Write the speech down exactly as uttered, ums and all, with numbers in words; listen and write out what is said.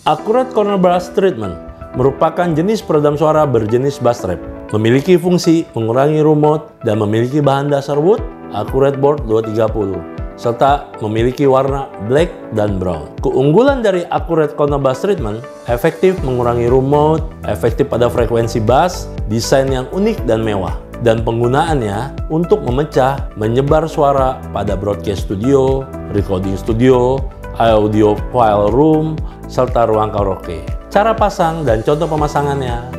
Accurate Corner Bass Treatment merupakan jenis peredam suara berjenis bass trap. Memiliki fungsi mengurangi rumot dan memiliki bahan dasar wood Accurate Board dua tiga nol, serta memiliki warna black dan brown. Keunggulan dari Accurate Corner Bass Treatment, efektif mengurangi rumot, efektif pada frekuensi bass, desain yang unik dan mewah, dan penggunaannya untuk memecah menyebar suara pada broadcast studio, recording studio, audio file room, serta ruang karaoke. Cara pasang dan contoh pemasangannya